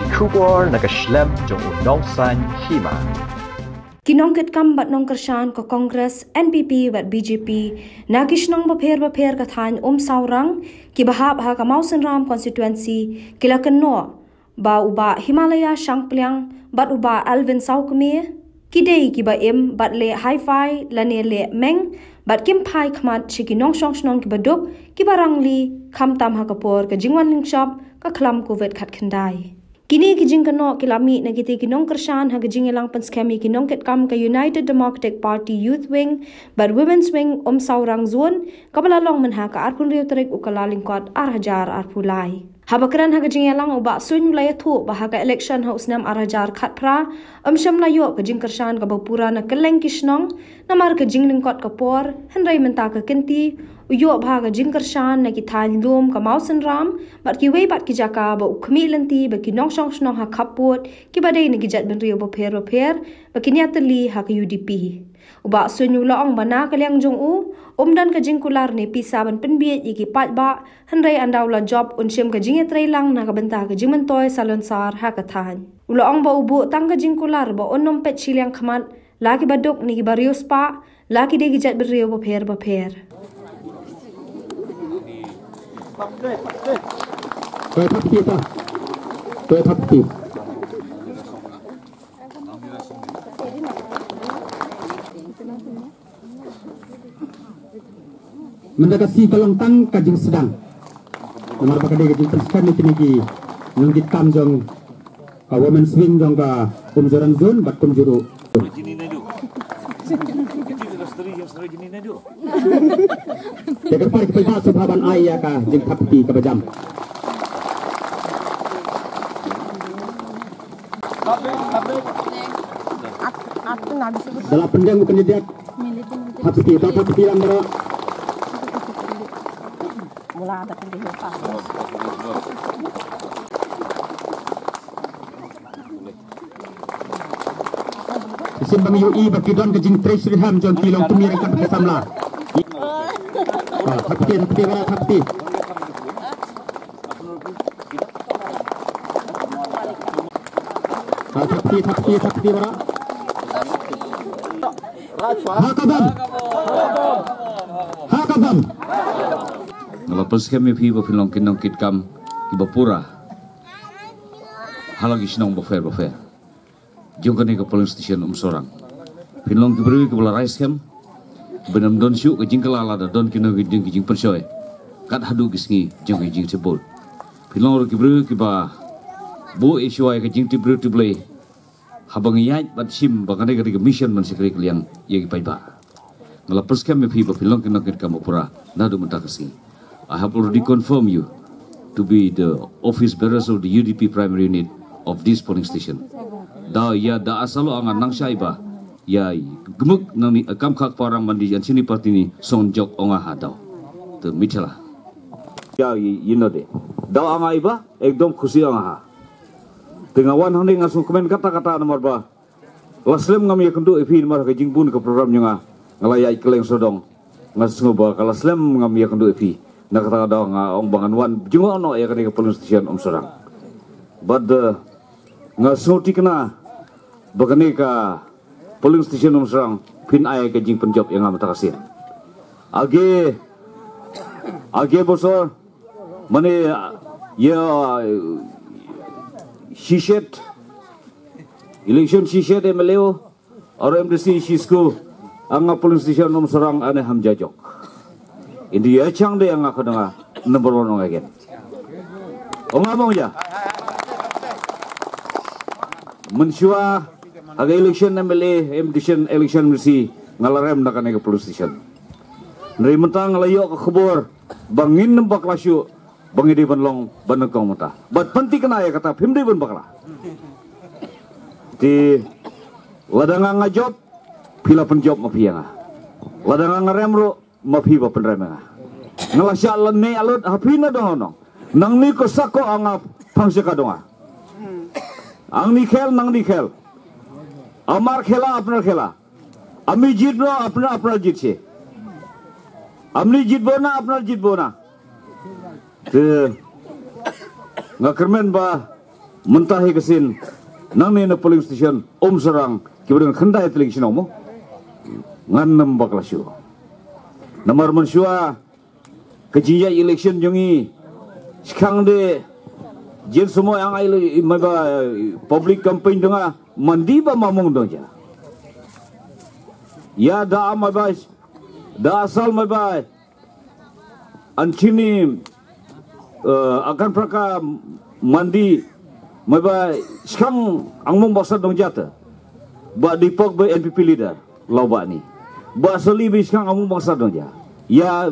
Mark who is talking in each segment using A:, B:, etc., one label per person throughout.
A: Kubor nakaslem jong unongsan hima.
B: Kinong ketkam bat nong kershan ko Kongres, NPP bat BJP, nagish nong bapher kathan saurang, ki bahab ha kamausen ram constituency, kila kenno, ba uba Himalaya Shangpliang, bat uba Alvin Saukmir, kidei ki ba bat le hi-fi, lane le meng, bat kim pai kmat chiki nong shong ki baduk, ki barang li, kam tam ha kapor ka jingwan ling shop, ka klam kuvet kat kendai. Kini kijing kano kilami na kiti kinong kershan ha kijing ilang panskemi kinong ketkam ka United Democratic Party Youth Wing but Women's Wing saurang zone kabalalong man ha ka arpun riyo tarik ukalaling kwad arhajar arpulai. Habakran ha kijing ilang uba sun mulai thu baha ka election ha usnam arhajar khatpra syam layo kijing kershan ka bapura na keleng kisnong namar kijing lingkot kapor henrai menta ka kenti uyo bha ka jing kershan na kithan lum ka mausen ram bat ki wei bat ki jaka ba ukmi lenti ba ki nong snong ha kaput ki badai ni gijat ben riyo ba pher ba ki nyatali ha ka UDP uba sunyu laong bana kalyang jong u dan ka jing kular ni pisa ban penbiet iki pat ba henrai andau la job syam ka jing etrai lang na ka benta ka jing mentoy salon sar ha ka than ulaong ba ubu tang ka jing kular ba onom pet chilyang khamat laki baduk ni ki barius pa laki de gijat ben riyo ba pher
C: Tôi thấp kịp. Mendekati kelongtang kajing sedang. Nomor pakade kajing tersekan itu niki nungkit kam jong ka Women's Wing jong ka kumjoran zone bat kumjuru. Tegar pai kepada subhaban ayah ka jing thapti kabajam. Dalam pendeng bukan dia tapi yang bro mula ada pendeng apa simbang UI bakidon ke jing treasury ham John Tilong tumir kan kesamla tapi bara tapi bara Hakabam.
D: Ngalapas kami piba pilong kinong kitkam ibapura. Halagi sinong bafer. Jong kani ka polling station sorang. Pilong kibrewi kibala rice cam. Benam don syu kajing kalala da don kinong kajing persyoy. Kat hadu kisngi jong kajing sebol. Pilong kibrewi kiba bu isyuai kajing tibrewi tiblay. Habang iyat bat sim bakane kari mission man sikri kliang yagi paiba ngalapas kami piba pilong kinong kamu pura nadu mentakasi. I have already confirmed you to be the office bearers of the UDP primary unit of this polling station. Da asalo angan nang syaiba ya gemuk nang ni kam khak parang mandi jan sini parti ni sonjok onga hadau te mithala ya yinode da anga iba ekdom khushi anga ha tengawan hang ngasung komen kata-kata nomor ba laslem ngam yakundu ifi mar ka jingbun ke program nya ngalaya ikleng sodong ngasung ba kalaslem ngam yakundu ifi na kata nga ong bangan wan jungo no ya ka polling station sorang bad ngasung tikna bagane ka polling station sorang pin ay ka jing penjob yang amata kasih age bosor mane ya Shishet election Shishet MLO or MDC Shisku anga polling station sorang ane hamjajok indi ya chang de anga kadanga number 1 again onga bang ya mensyua aga election MLA MDC election MDC ngalarem nakane ke polling station nri mentang layo ke khobor bangin nembak lasyu bangidi banlong banengkong mata bat penting kena ya kata pimdi ban bakla di ladang ngajob pila penjob mapianga ladang ngaremro mapi ba penremenga ngalasya lenne alut hapina dohono nang ni ko sako anga pangse kadonga ang ni khel amar khela apnar khela ami jitno apnar jitse amni jitbona apnar jitbona ngakermen ba mentahi kesin nang ne na polling station Sarang kibren khandai election mo ngan nam baklasyo namar mansua kejiya election jongi sekarang de jen semua yang ai public campaign denga mandi ba mamong doja ya da amabas da asal mabai ancini akan praka mandi mabai sekarang angmong basa dong jata ba dipok ba NPP leader loba ni ba selibi sekarang angmong basa dong ja ya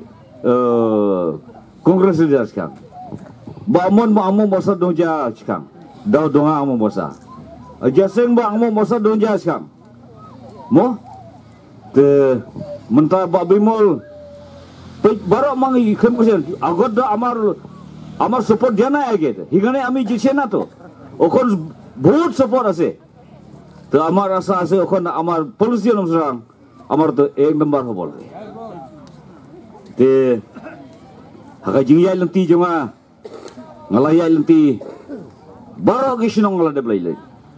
D: kongres leader sekarang ba among basa dong ja sekarang daw donga among basa jaseng ba among basa dong ja sekarang mo te mentah ba bimol baru mangi ikan kusen agak dah amar support jana aja hingga ami jisena tu okon बहुत support ase तो amar rasa ase okon amar polisi nom serang amar tu एक number हो बोल ते haka jingya lenti jonga ngalaya lenti baru gisinong ngalade belai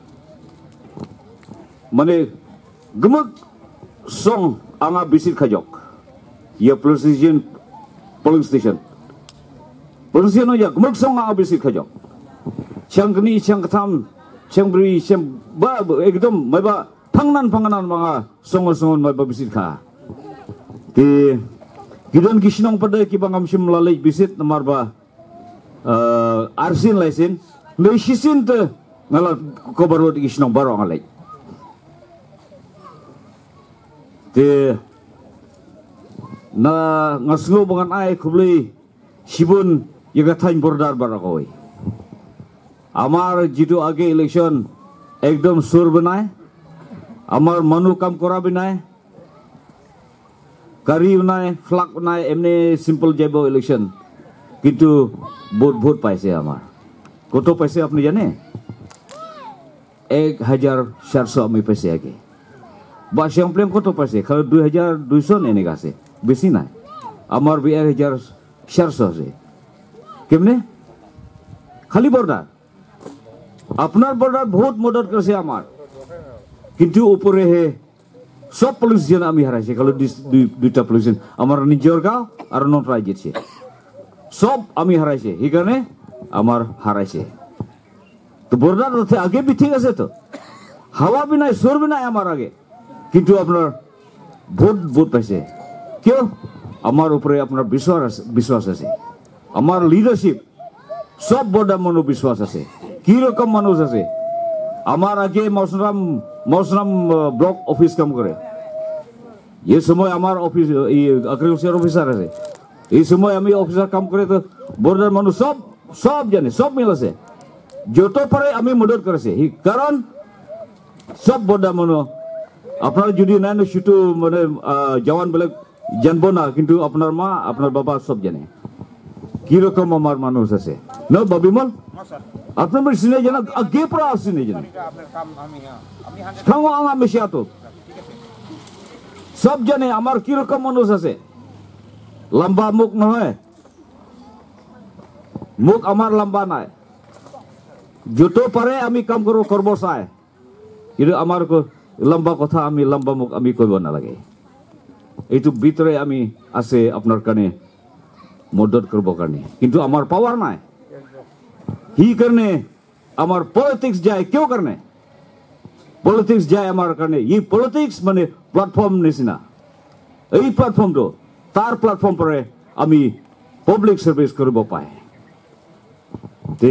D: mane gemuk song anga bisit kajok ya polling station polisian aja gemuk song anga bisit kajok chang kini chang katam chang beri chang ba ekdom mai ba panganan mga songon mai ba bisit ka ti gidon gisinong pada ki bangam sim lalai bisit nomor ba arsin laisin leisisin te ngala kobarot gisinong baro ngalai te na ngasngo bangan ai kubli sibun yaga thain bordar barakoi amar jitu age election ekdom sur banai amar manu kam kora binai kari banai flak banai emne simple jabo election किंतु बहुत पैसे हमार कोतो पैसे आपने जाने 1400 अमी पैसे आगे बास yang plem koto पैसे kalau 2200 ने निकासे बेसी ना हमार भी 1400 से किमने खाली बॉर्डर अपना बॉर्डर बहुत मदद कर से हमार किंतु ऊपर है सब पुलिस जन अमी हराई से kalau दुटा पुलिस हमार निजर गाँव और नॉन राज्य से सब आमी हाराइছে হিকানে আমার হারাইছে তো বর্ডার রতে আগে বি ঠিক আছে তো হাওয়া বি নাই সর বি নাই আমার আগে কিন্তু আপনার ভোট পাইছে কেউ আমার উপরে আপনার বিশ্বাস আছে আমার লিডারশিপ সব বর্ডার মানুষ বিশ্বাস আছে কি রকম মানুষ আছে আমার আগে মৌসরাম ব্লক অফিস কাম করে এই সময় আমার অফিস এই এগ্রিকালচার অফিসার আছে এই সময় আমি অফিসার কাম করে তো বর্ডার মানুষ সব জানে সব মিল আছে যত পারে আমি মদত করেছে কারণ সব বর্ডার মানুষ আপনার যদি নাই সেটু মানে জওয়ান বেলেগ জানব না কিন্তু আপনার মা আপনার বাবা সব জানে কি রকম আমার মানুষ আছে ন বাবিমল আপনার সিনে জানা আগে পড়া সিনে জানা খাওয়া আমি সিয়াতো সব জানে আমার কি রকম মানুষ আছে লম্বা মুখ নহয় মুখ আমার লম্বা নাই যত পারে আমি কাম করব চাই কিন্তু আমার লম্বা কথা আমি লম্বা মুখ আমি কইব না লাগে এইটু ভিতরে আমি আছে আপনার কানে মদত করব কারণে কিন্তু আমার পাওয়ার নাই হি কারণে আমার পলিটিক্স যায় কেউ কারণে পলিটিক্স যায় আমার কারণে এই পলিটিক্স মানে প্ল্যাটফর্ম নিছিনা এই প্ল্যাটফর্ম তো তার প্ল্যাটফর্ম পরে আমি পাবলিক সার্ভিস করব পাই তে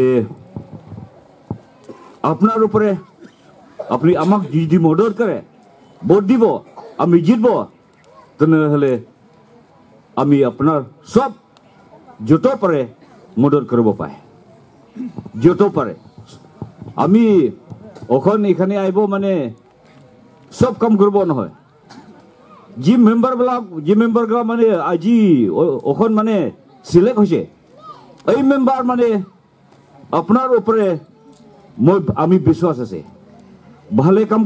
D: আপনার উপরে আপনি আমাক যদি মদত করে ভোট দিব আমি জিতব তাহলে আমি আপনার সব যত পারে মদত করব পাই যত পারে আমি ওখান এখানে আইব মানে সব কাম করব নহয় जी मेम्बर गला माने আজি ওখন মানে সিলেক্ট হইছে এই মেম্বার মানে আপনার উপরে আমি বিশ্বাস আছে ভালে কাম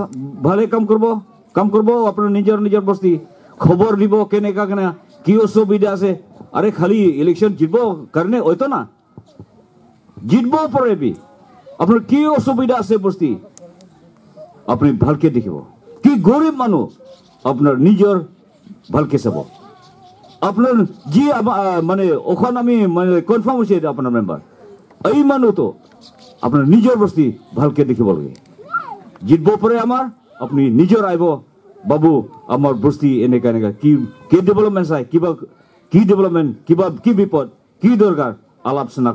D: করব আপনার নিজের বস্তি খবর দিব কেনেকা কি অসুবিধা আছে আরে খালি ইলেকশন জিতব কারণে হইতো না জিতব পরে বি আপনার কি অসুবিধা আছে বস্তি আপনি ভালকে দেখিব কি গরিব মানুষ আপনার নিজের ভালকে চাব আপনার যি মানে ওখান আমি মানে কনফার্ম হয়েছে আপনার মেম্বার এই মানুষ তো আপনার নিজের বস্তি ভালকে দেখিব লাগে জিতব পরে আমার আপনি নিজের আইব বাবু আমার বস্তি এনেকা এনেকা কি কি ডেভেলপমেন্ট চাই কিবা কি ডেভেলপমেন্ট কিবা কি বিপদ কি দরকার আলোচনা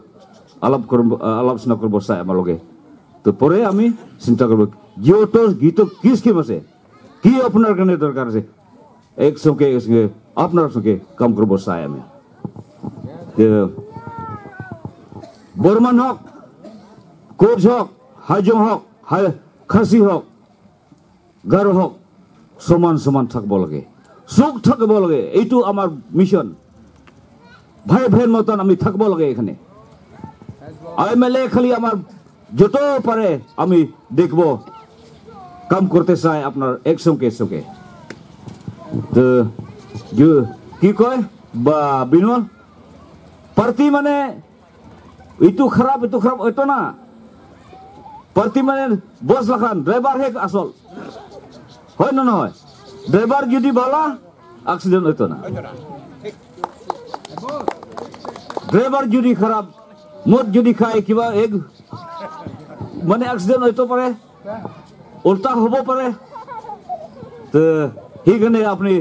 D: করব চাই আমার লগে তো পরে আমি চিন্তা করব যিহেতু গীত কি স্কিম আছে কি আপনার কারণে দরকার আছে একসঙ্গে আপনার সঙ্গে কাম করব চাই আমি বর্মান হক কোচ হক হাজং হক খাসি হক গারো হক সমান সমান থাকব লাগে সুখ থাকব লাগে এইটো আমার মিশন ভাই ভাইয়ের মতন আমি থাকব লাগে এখানে এমএলএ খালি আমার যত পারে আমি দেখব কাম করতে চাই আপনার একসঙ্গে তো কি কয় বা বিনোদ পার্টি মানে itu খারাপ itu না পার্টি মানে বস লাখান ড্রাইভার হে আসল হয় না নহয় ড্রাইভার যদি ভালা অ্যাক্সিডেন্ট হইতো না ড্রাইভার যদি খারাপ মদ যদি খায় কিবা এক মানে অ্যাক্সিডেন্ট হইতো পারে উল্টা হব পারে তো সেইখানে আপনি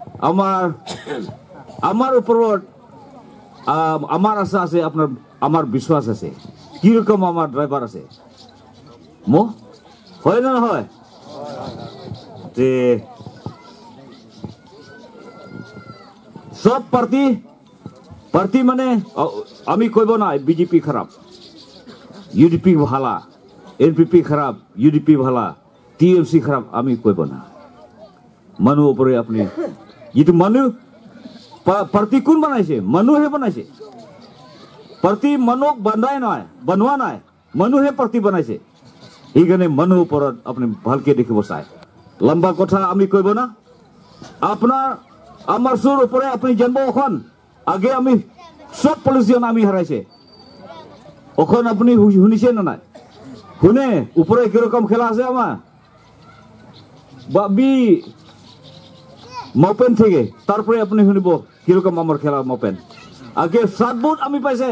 D: আমার উপৰত আমার আশা আছে আপনার আমার বিশ্বাস আছে কিরকম আমার ড্রাইভার আছে হয় না হয় যে সব পার্টি মানে আমি কইব না বিজেপি খারাপ ইউডিপি ভালা এনপিপি খারাপ ইউডিপি ভালা টিএমসি খারাপ আমি কইব না মানুহ উপরে আপনি যেটো মানুহ পার্টি কোন বানাইছে মানুহে বানাইছে পার্টি মানুহ বনোৱা নাই মানুহে পার্টি বানাইছে এইখানে মানুহ ওপৰত আপনি ভালকে দেখিব চাই লম্বা কথা আমি কইব না আপনার আমার সুর উপরে আপনি জানবো ওখান আগে আমি সব পলিটিশিয়ান আমি হারাইছে ওখান আপনি শুনিছে না নাই শুনে উপরে কিরকম খেলা আছে আমার বাবি মপেন থেকে তারপরে আপনি শুনিব কিরকম আমার খেলা মপেন আগে 7 ভোট আমি পাইছে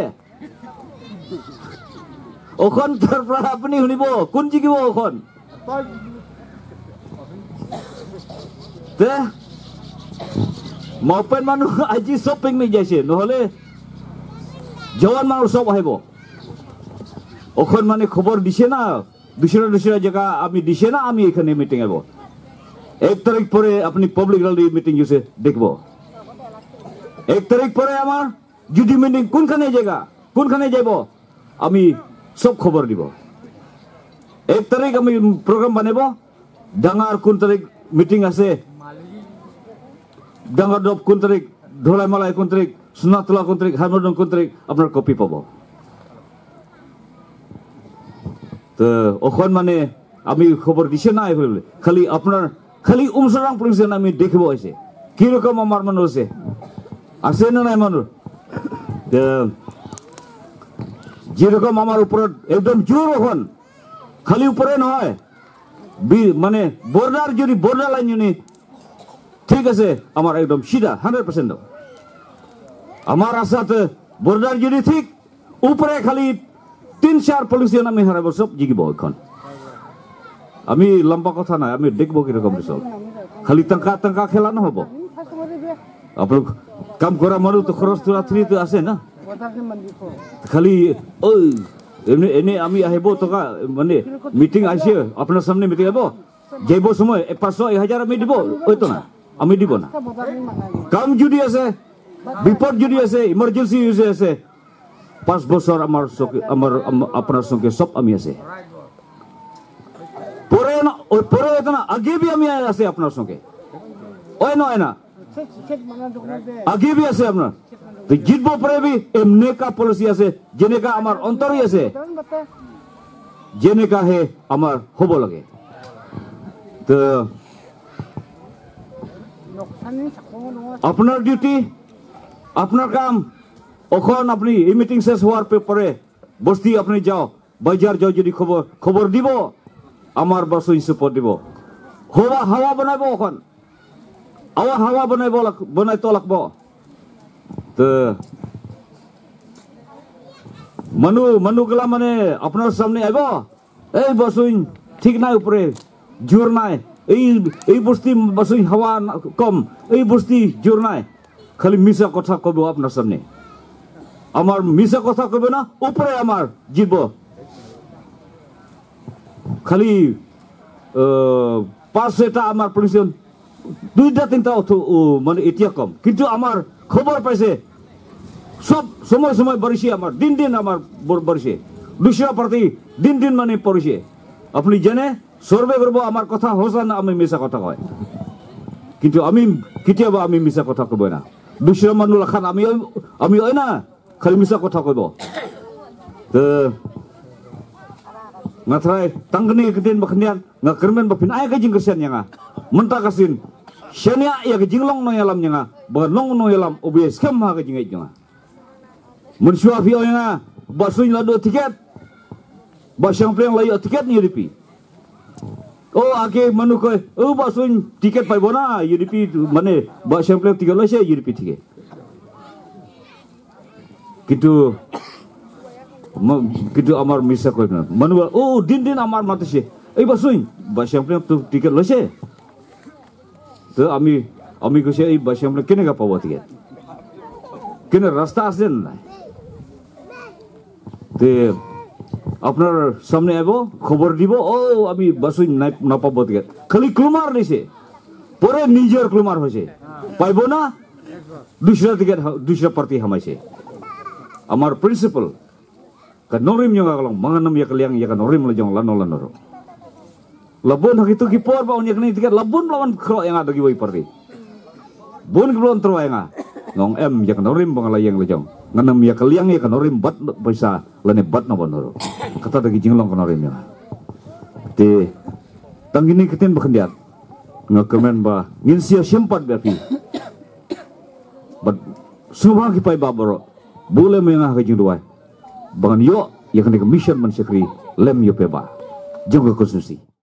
D: ওখান তারপরে আপনি শুনিব কোন জিকিব ওখান মপেন মানুষ আজি সব পিকনিক যাইছে নহলে জওয়ান মানুষ সব আহিব ওখান মানে খবর দিছে না দুসরা জায়গা আমি দিছে না আমি এখানে মিটিং আইব 1 তারিখ পরে আপনি পাবলিক র্যালি মিটিং জুসে দেখব 1 তারিখ পরে আমার জুডি মিটিং কোনখানে যাইব আমি সব খবর দিব 1 তারিখ আমি প্রোগ্রাম বানাইব ডাঙার কোন তারিখ মিটিং আছে ডাঙার দব কোন তারিখ ধলাই মালাই কোন তারিখ সোনাতলা কোন তারিখ হারমোডন কোন তারিখ আপনার কপি পাব তো ওখান মানে আমি খবর দিছে না খালি আপনার খালি উমসরাং পুলিশ আমি দেখব আছে কিরকম আমার মানুষ আছে না নাই মানুষ যেরকম আমার উপর একদম জোর ওখান খালি উপরে নয় মানে বর্ডার লাইন যদি ঠিক আছে আমার একদম সিধা 100% আমার আশাতে বর্ডার যদি ঠিক উপরে খালি 3-4 পুলিশিয়ান আমি হারাবো সব জিগিব এখন আমি লম্বা কথা নাই আমি দেখবো কিরকম রিসল্ট খালি টাকা খেলা নহব আপনার কাম করা মানুষ তো খরচ তো আছে না খালি ওই এনে আমি আহিব টকা মানে মিটিং আইছে আপনার সামনে মিটিং আইব যাইব সময় 500-1000 আমি দিব ওইতো না আমি দিব না কাম যদি আছে বিপদ যদি আছে ইমার্জেন্সি ইউজে আছে 5 বছর আমার আপনার সঙ্গে সব আমি আছে পরে না আগে भी আমি আছে আপনার সঙ্গে ওই নয় না আগে भी আছে আপনার তো জিতব পরে भी এমনে কা পলিসি আছে যেনেকা আমার অন্তরই আছে যেনেকা হে আমার হব লাগে তো আপনার ডিউটি আপনার কাম ওখান আপনি এই মিটিং শেষ হওয়ার পরে বস্তি আপনি যাও bajar jauh jadi khobor dibo amar basuin support dibo hawa banai bo kon hawa banai tolak bo te manu gala mane apnar samne aibो basuin ঠিক নাই উপরে জোর নাই এই বস্তি বসুই হাওয়া কম এই বস্তি জোর নাই খালি মিছা কথা কব আপনার সামনে আমার মিছা কথা কবে না উপরে আমার জীব খালি পাঁচটা আমার পরিচয় 2-3টা মানে এতিয়া কম কিন্তু আমার খবর পাইছে সব সময় বাড়িছে আমার দিন আমার বাড়িছে 200 পার্টি দিন মানে পড়িছে আপনি জানে সর্বে করব আমার কথা হোসা না আমি মিছা কথা কয় কিন্তু আমি কেতিয়াবা আমি মিছা কথা কব না 200 মানুহ লাখান আমি হয় না খালি মিছা কথা কব তো ngatrai tanggani ketin baknian ngakermen bapin ay kajing kesian nyanga menta kasin syania ya kajing long no yalam nyanga long no yalam obes kam ha kajing ay nyanga mensua fi nyanga basuin lado tiket basang pleng layo tiket ni UDP ake manu koy basuin tiket pai bona UDP mane basang pleng tiket lase UDP tiket gitu amar misa koy na manual din amar matase ei basuin basang pleng tu tiket lase to ami kose ei basang pleng kene ga pawa tiket kene rasta asen na te আপনার সামনে আইবো খবর দিব আমি বাসুই না পাবো tiket খালি ক্লুমার দিছে পরে নিজের ক্লুমার হইছে পাইবো না 200 tiket 200 পার্টি হামাইছে আমার principal kanorim yang kalong manganam ya kaliang ya kanorim lejong lanol labun hak itu kipor ba unya kini tiket labun lawan kro yang ada giwai parti bun belum terwa yang ngong ya kanorim bangala yang lejong nganam ya kaliang ya kanorim bat bisa lene bat na bonoro kata dagi jinglong kanorim ya te tanggini ketin bakendiat ngakemen ba nginsia sempat berpi bat subang kipai baboro boleh mengah ke jingduai bangan yo ya kene mission man sekri lem yo peba jaga konstitusi